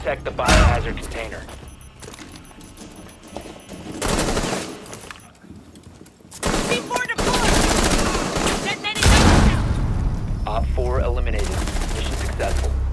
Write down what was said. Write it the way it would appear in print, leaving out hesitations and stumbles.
protect the biohazard container. C4 deployed! Detonating now! Op 4 eliminated. Mission successful.